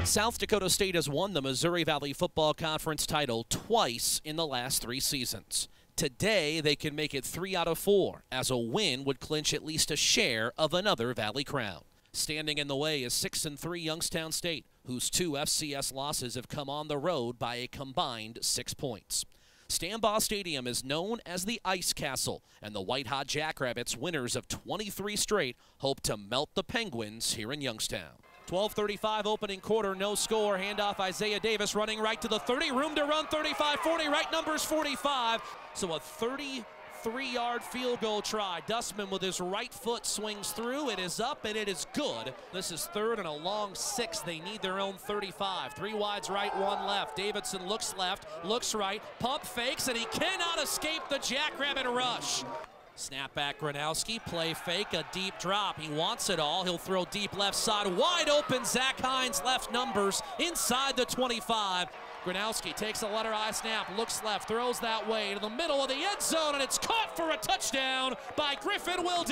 South Dakota State has won the Missouri Valley Football Conference title twice in the last 3 seasons. Today, they can make it 3 out of 4, as a win would clinch at least a share of another Valley crown. Standing in the way is 6-3 Youngstown State, whose 2 FCS losses have come on the road by a combined 6 points. Stambaugh Stadium is known as the Ice Castle, and the White-Hot Jackrabbits, winners of 23 straight, hope to melt the Penguins here in Youngstown. 12:35 opening quarter, no score. Handoff Isaiah Davis running right to the 30. Room to run, 35-40, right numbers 45. So a 33-yard field goal try. Dustman with his right foot swings through. It is up and it is good. This is 3rd and a long 6. They need their own 35. 3 wides right, 1 left. Davidson looks left, looks right, pump fakes, and he cannot escape the Jackrabbit rush. Snap back Gronowski, play fake, a deep drop. He wants it all. He'll throw deep left side, wide open. Zach Hines left numbers inside the 25. Gronowski takes a letter I snap, looks left, throws that way to the middle of the end zone, and it's caught for a touchdown by Griffin Wilde.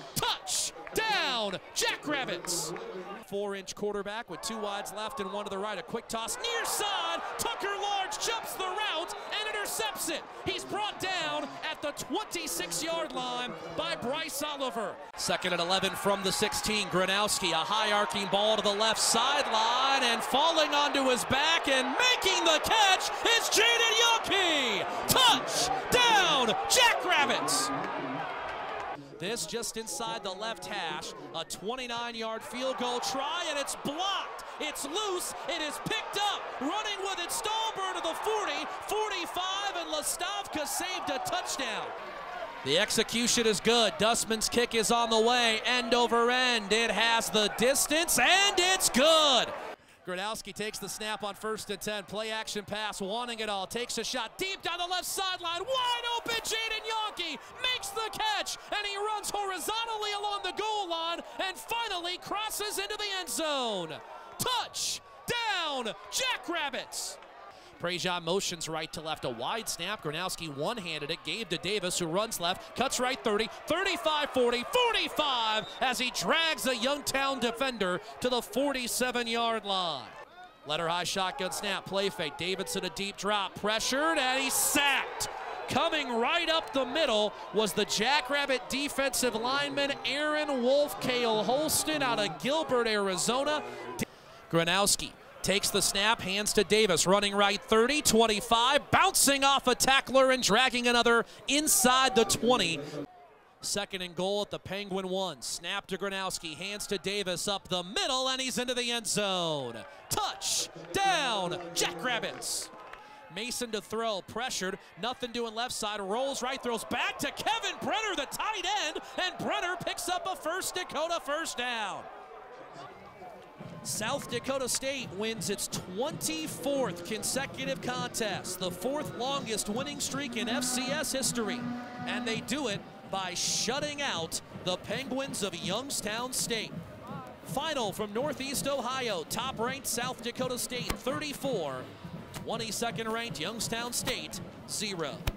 Touchdown, Jackrabbits. 4-inch quarterback with 2 wides left and 1 to the right. A quick toss near side. Tucker Large jumps the route and intercepts it. He's brought down at the 26-yard line by Bryce Oliver. 2nd and 11 from the 16. Gronowski, a high arcing ball to the left sideline, and falling onto his back and making the catch is Jaden Yonke. Touchdown, Jackrabbits. This just inside the left hash, a 29-yard field goal try, and it's blocked. It's loose. It is picked up. Running with it, Stolber to the 40, 45, and Lastavka saved a touchdown. The execution is good. Dustman's kick is on the way, end over end. It has the distance, and it's good. Gronowski takes the snap on 1st and 10. Play action pass, wanting it all. Takes a shot deep down the left sideline. Wide open, Jaden Yonke makes the catch, and he runs horizontally along the goal line and finally crosses into the end zone. Touchdown, Jackrabbits. Prejean motions right to left, a wide snap. Gronowski one-handed it, gave to Davis, who runs left, cuts right 30, 35, 40, 45, as he drags a Youngstown defender to the 47-yard line. Letter high shotgun snap, play fake. Davidson a deep drop, pressured, and he's sacked. Coming right up the middle was the Jackrabbit defensive lineman Aaron Wolf-Cale Holston out of Gilbert, Arizona. Gronowski takes the snap, hands to Davis, running right 30, 25, bouncing off a tackler and dragging another inside the 20. 2nd and goal at the Penguin 1. Snap to Gronowski, hands to Davis up the middle, and he's into the end zone. Touchdown, Jackrabbits. Mason to throw, pressured, nothing doing left side, rolls right, throws back to Kevin Brenner, the tight end, and Brenner picks up a 1st Dakota first down. South Dakota State wins its 24th consecutive contest, the 4th longest winning streak in FCS history, and they do it by shutting out the Penguins of Youngstown State. Final from Northeast Ohio, top-ranked South Dakota State 34, 22nd ranked Youngstown State 0.